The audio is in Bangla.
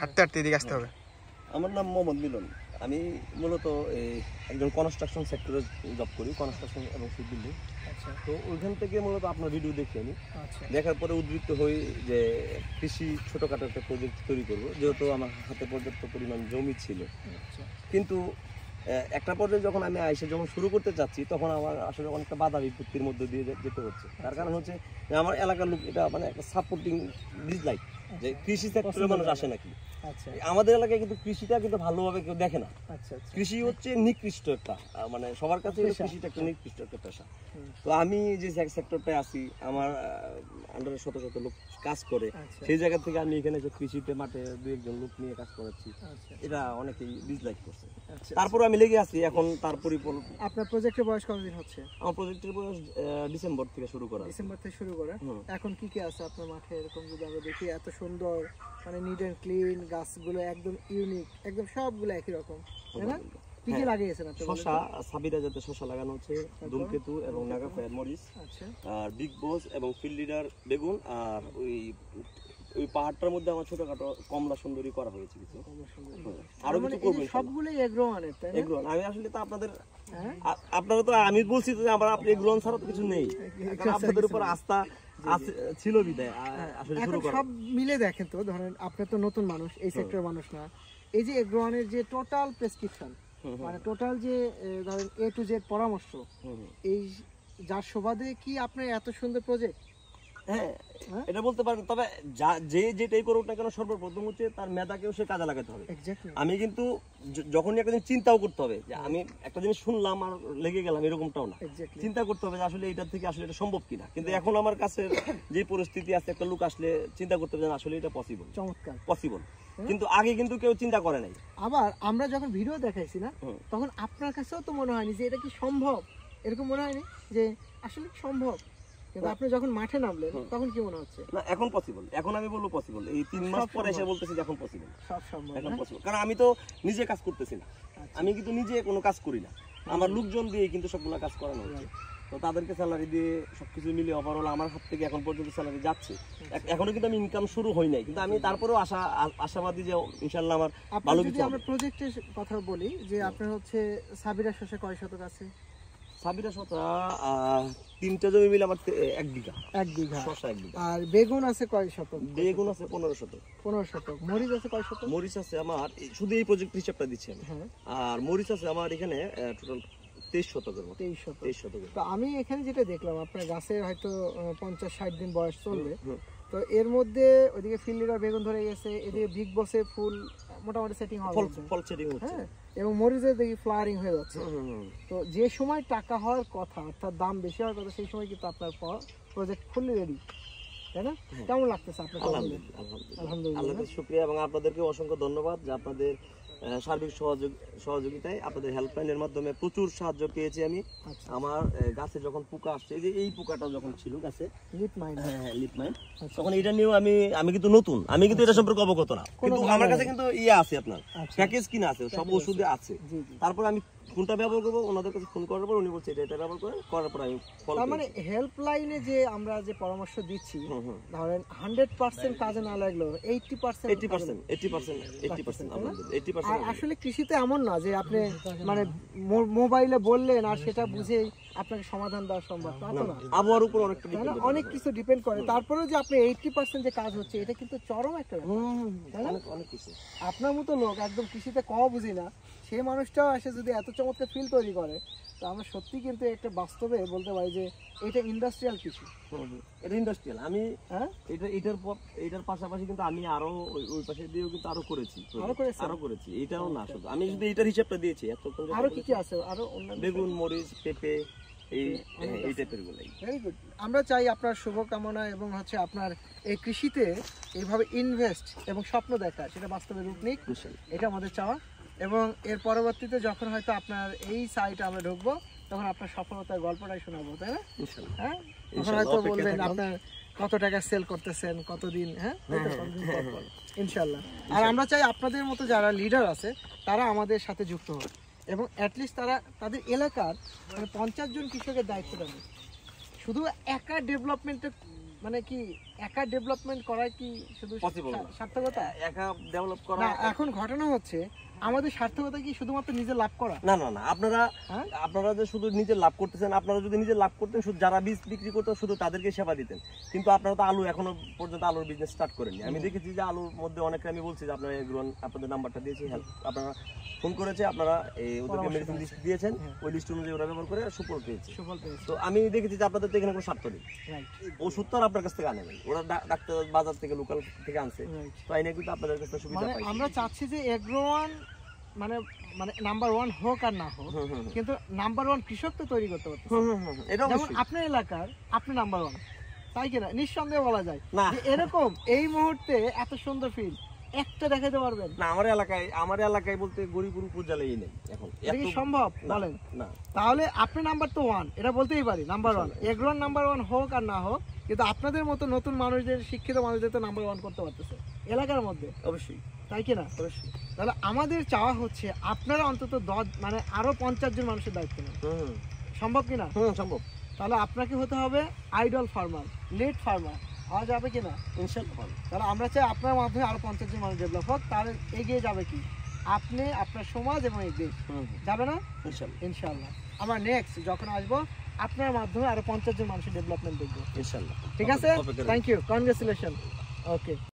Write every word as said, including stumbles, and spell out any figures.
হাঁটতে হাঁটতে এদিকে আসতে হবে। আমার নাম মোহাম্মদ মিলন। আমি মূলত একজন কনস্ট্রাকশন সেক্টরে জব করি, কনস্ট্রাকশন এবং সিভিল বিল্ডিং। আচ্ছা, তো ওইখান থেকে মূলত আপনার ভিডিও দেখি আমি। আচ্ছা, দেখার পরে উদ্বৃত্ত হই যে কৃষি ছোটোখাটো একটা প্রজেক্ট তৈরি করবো, যেহেতু আমার হাতে পর্যাপ্ত পরিমাণ জমি ছিল। আচ্ছা, কিন্তু একটা পর্যায়ে যখন আমি আইসে যখন শুরু করতে চাচ্ছি, তখন আমার আসলে অনেকটা বাধা বিপত্তির মধ্যে দিয়ে যেতে হচ্ছে। তার কারণ হচ্ছে যে আমার এলাকার লোক এটা মানে একটা সাপোর্টিং ডিসলাইক যে কৃষি সেক্টরে মানুষ আসে নাকি। আচ্ছা, আমাদের এলাকায় কিন্তু কৃষিটা কিন্তু ভালোভাবে কেউ দেখে না। আচ্ছা, কৃষি হচ্ছে নিকৃষ্ট একটা, মানে সবার কাছে কৃষিটা একটা নিকৃষ্ট একটা পেশা। তো আমি যে সেক্টরটায় আছি, আমার আন্ডারে শত শত লোক কাজ করে, সেই জায়গা থেকে আমি এখানে যে কৃষিতে মাঠে দু একজন লোক নিয়ে কাজ করাচ্ছি, এটা অনেকেই ডিসলাইক করছে। তারপরে আমি লেগে আছি এখন। তারপরে আপনার প্রজেক্টের বয়স কতদিন হচ্ছে? আমার প্রজেক্টের বয়স ডিসেম্বর থেকে শুরু করা। ডিসেম্বর থেকে শুরু করা। এখন কি কি আছে আপনার মাঠে? এরকম যদি আমরা দেখি, এত সুন্দর, মানে নিট এন্ড ক্লিন, গাছগুলো একদম ইউনিক, একদম সবগুলো একই রকম, তাই না? কি কি লাগিয়েছেন আপনি? শসা, সাবিরা জাতের শসা লাগানো হচ্ছে, ধূমকেতু এবং নাগা ফায়ার মরিচ, আচ্ছা, আর বিগ বস এবং ফিল্ড লিডার বেগুন, আর ওই ওই পাহাড়টার মধ্যে আমার ছোটখাটো কমলা সুন্দরী করা হয়েছে কিছু। আরো কিছু করব সবগুলোই এগ্রো মানের, তাই না? এগ্রো। আমি আসলে তো আপনাদের আপনারা তো আমি বলছি যে আমার আপনি এগ্রো ছাড়া তো কিছু নেই, কারণ আপনাদের উপর আস্থা ছিল বিদায় আসলে শুরু করা। সব মিলে দেখেন তো, ধরেন আপনি তো নতুন মানুষ, এই সেক্টরের মানুষ না। এই যে এগ্রোয়ানের যে টোটাল প্রেসক্রিপশন, মানে টোটাল যে ধরেন এ টু জেড পরামর্শ, এই যার সুবাদে কি আপনার এত সুন্দর প্রজেক্ট? হ্যাঁ, এটা বলতে পারেন। তবে যে যেটাই করুক না কেন, সর্বপ্রথম হচ্ছে তার মেধাকেও সে কাজে লাগাতে হবে। আমি কিন্তু যখনই একটা জিনিস চিন্তাও করতে হবে যে আমি একটা জিনিস শুনলাম আর লেগে গেলাম, এরকমটাও না। চিন্তা করতে হবে যে আসলে এটার থেকে আসলে এটা সম্ভব কিনা। কিন্তু এখন আমার কাছে যে পরিস্থিতি আছে, একটা লোক আসলে চিন্তা করতে হবে আসলে এটা পসিবল, চমৎকার পসিবল। কিন্তু আগে কিন্তু কেউ চিন্তা করে নাই। আবার আমরা যখন ভিডিও দেখাইছি না, তখন আপনার কাছেও তো মনে হয়নি যে এটা কি সম্ভব, এরকম মনে হয়নি যে আসলে সম্ভব। কিন্তু আপনি যখন মাঠে নামলেন, তখন কি মনে হচ্ছে? না, এখন পসিবল। এখন আমি বলবো পসিবল। এই তিন মাস পরে এসে বলতেছি যে এখন পসিবল, সব সম্ভব, এখন পসিবল। কারণ আমি তো নিজে কাজ করতেছি না, আমি কিন্তু নিজে কোনো কাজ করি না, আমার লোকজন দিয়ে কিন্তু সবগুলো কাজ করানো হচ্ছে। তো তাদেরকে স্যালারি দিয়ে সবকিছু মিলিয়ে ওভারঅল আমার হাত থেকে এখন পর্যন্ত স্যালারি যাচ্ছে। এখনো কিন্তু আমি ইনকাম শুরু হয় নাই, কিন্তু আমি তারপরেও আশা আশাবাদী যে ইনশাআল্লাহ আমার ভালো কিছু হবে। আমরা প্রজেক্টের কথা বলি যে আপনার হচ্ছে সাবিরা শসা কয় শতক আছে? সাবিরা শসা তিনটা জমি মিলে আমার এক বিঘা। এক বিঘা শসা এক বিঘা। আর বেগুন আছে কয় শতক? বেগুন আছে পনেরো শতক। পনেরো শতক। মরিচ আছে কয় শতক? মরিচ আছে আমার, শুধু এই প্রজেক্ট হিসাবটা দিচ্ছি আমি, আর মরিচ আছে আমার এখানে টোটাল তেইশ শতকের মতো। তেইশ শতক। তেইশ শতক। তো আমি এখানে যেটা দেখলাম, আপনার গাছে হয়তো পঞ্চাশ ষাট দিন বয়স চলবে। তো এর মধ্যে ওইদিকে ফিল্ড লিডার বেগুন ধরে গেছে, এদিকে বিগ বসে ফুল মোটামুটি সেটিং হওয়া হচ্ছে, ফল সেটিং হচ্ছে, হ্যাঁ, এবং মরিচের দেখি ফ্লাওয়ারিং হয়ে যাচ্ছে। তো যে সময় টাকা হওয়ার কথা, অর্থাৎ দাম বেশি হওয়ার কথা, সেই সময় কিন্তু আপনার প্রজেক্ট ফুললি রেডি, তাই না? কেমন লাগতেছে আপনার? আলহামদুলিল্লাহ, আলহামদুলিল্লাহ, আল্লাহর শুকরিয়া এবং আপনাদেরকে অসংখ্য ধন্যবাদ যে আপনাদের সার্বিক সহযোগ সহযোগিতায়, আপনাদের হেল্পলাইনের মাধ্যমে প্রচুর সাহায্য পেয়েছি আমি। আমার গাছে যখন পোকা আসছে, এই যে এই পোকাটা যখন ছিল গাছে, লিপ মাইন, হ্যাঁ লিপ মাইন, তখন এটা নিয়েও আমি আমি কিন্তু নতুন, আমি কিন্তু এটা সম্পর্কে অবগত না, কিন্তু আমার কাছে কিন্তু ইয়ে আছে, আপনার প্যাকেজ কিনা আছে, সব ওষুধে আছে। তারপর আমি কোনটা ব্যবহার করবো, ওনাদের কাছে ফোন করার পর উনি বলছে এটা এটা ব্যবহার করেন, করার পর আমি ফল। তার মানে হেল্পলাইনে যে আমরা যে পরামর্শ দিচ্ছি, ধরেন হান্ড্রেড পার্সেন্ট কাজে না লাগলো eighty percent eighty percent eighty percent eighty percent eighty percent. আসলে কৃষিতে এমন না যে আপনি মানে মোবাইলে বললেন আর সেটা বুঝে আপনাকে সমাধান দেওয়া সম্ভব, তা তো না। আবহাওয়ার উপর অনেকটা অনেক কিছু ডিপেন্ড করে। তারপরেও যে আপনি এইটি পার্সেন্ট যে কাজ হচ্ছে, এটা কিন্তু চরম একটা অনেক কিছু। আপনার মতো লোক একদম কৃষিতে কম বুঝি না, সেই মানুষটাও এসে যদি এত চমৎকার ফিল তৈরি করে, তো আমরা সত্যি কিন্তু একটা বাস্তবে বলতে পারি যে এটা ইন্ডাস্ট্রিয়াল কৃষি। এটা ইন্ডাস্ট্রিয়াল। আমি হ্যাঁ এটা এটার এটার পাশাপাশি কিন্তু আমি আরো ওই পাশে দিয়েও কিন্তু আরো করেছি আরো করেছি আরো করেছি এটাও না শুধু আমি শুধু এটার হিসাবটা দিয়েছি। এত আরো কি কি আছে? আরো অন্যান্য বেগুন, মরিচ, পেঁপে, এই এই টাইপের গুলাই। Very good. আমরা চাই আপনার শুভকামনা এবং হচ্ছে আপনার এই কৃষিতে এইভাবে ইনভেস্ট এবং স্বপ্ন দেখা, সেটা বাস্তবে রূপ নিক, এটা আমাদের চাওয়া। এবং এর পরবর্তীতে যখন হয়তো আপনার এই সাইটে আমরা ঢুকবো, তখন আপনার সফলতার গল্পটাই শোনাবো, তাই না? হ্যাঁ, তখন হয়তো বলবেন আপনার কত টাকা সেল করতেছেন, কতদিন, হ্যাঁ ইনশাল্লাহ। আর আমরা চাই আপনাদের মতো যারা লিডার আছে তারা আমাদের সাথে যুক্ত হোক এবং অ্যাটলিস্ট তারা তাদের এলাকার মানে পঞ্চাশ জন কৃষকের দায়িত্বটা নেয়। শুধু একা ডেভেলপমেন্টের মানে কি একা ডেভেলপমেন্ট করা কি শুধু Possible না। সার্থকতা? একা ডেভেলপ করা না, এখন ঘটনা হচ্ছে আমাদের সার্থকতা কি শুধুমাত্র নিজে লাভ করা? না না না আপনারা হ্যাঁ? আপনারা যে শুধু নিজে লাভ করতেছেন, আপনারা যদি নিজে লাভ করতেন, শুধু যারা বীজ বিক্রি করতেন শুধু তাদেরকে সেবা দিতেন, কিন্তু আপনারা তো আলু এখনো পর্যন্ত আলুর বিজনেস স্টার্ট করেননি। আমি দেখেছি যে আলুর মধ্যে অনেকে, আমি বলছি যে আপনারা এগ্রোন আপনাদের নাম্বারটা দিয়েছি, হেল্প আপনারা ফোন করেছে, আপনারা এই ওদেরকে মেডিসিন লিস্ট দিয়েছেন, ওই লিস্ট অনুযায়ী ওরা ব্যবহার করে সুফল পেয়েছে। সুফল পেয়েছে। তো আমি দেখেছি যে আপনাদের তো এখানে কোনো স্বার্থ নেই, রাইট, ওষুধ তো আর আপনার কাছ থেকে আনে নাই, ওরা ডা- ডাক্তার বাজার থেকে লোকাল থেকে আনছে, রাইট। তো আইনে কিন্তু আপনাদের কাছে সুবিধা মানে পাই। আমরা চাচ্ছি যে এগ্রোওয়ান মানে মানে নাম্বার ওয়ান হোক আর না হোক, হুম, হুম, হুম। কিন্তু নাম্বার ওয়ান কৃষক তো তৈরি করতে পারতেছে। হুম, হুম, হুম, হুম, এটা যেমন অবশ্যই। আপনার এলাকার আপনি নাম্বার ওয়ান, তাই কিনা? নিঃসন্দেহে বলা যায় না। যে এরকম এই মুহূর্তে এত সুন্দর ফিল্ড একটা দেখাতে পারবেন? না, আমার এলাকায় আমার এলাকায় বলতে গরিপুর উপজেলায় নেই এখন। এটা কি এত- সম্ভব না, বলেন? না। তাহলে আপনি নাম্বার তো ওয়ান, এটা বলতেই পারি নাম্বার ওয়ান। এগ্রোন নাম্বার ওয়ান হোক আর না হোক, কিন্তু আপনাদের মতো নতুন মানুষদের, শিক্ষিত মানুষদের তো নাম্বার ওয়ান করতে পারতেছে এলাকার মধ্যে, অবশ্যই তাই কিনা? অবশ্যই। তাহলে আমাদের চাওয়া হচ্ছে আপনারা অন্তত দশ মানে আরো পঞ্চাশ জন মানুষের দায়িত্ব নেন। হুম, হুম, সম্ভব কিনা? হুম, সম্ভব। তাহলে আপনাকে হতে হবে আইডল ফার্মার, লেট ফার্মার, হওয়া যাবে কিনা? ইনশাআল্লাহ হবে। তাহলে আমরা চাই আপনার মাধ্যমে আরো পঞ্চাশ জন মানুষ ডেভেলপ হোক, তাহলে এগিয়ে যাবে কি আপনি, আপনার সমাজ এবং এই দেশ, হুম, হুম, যাবে না? ইনশাআল্লাহ ইনশাআল্লাহ আমরা নেক্সট যখন আসবো আপনার মাধ্যমে আরো পঞ্চাশ জন মানুষের ডেভেলপমেন্ট দেখবো। ইনশাআল্লাহ। ঠিক আছে, অপেক্ষা রইল। Thank you, congratulation. ওকে।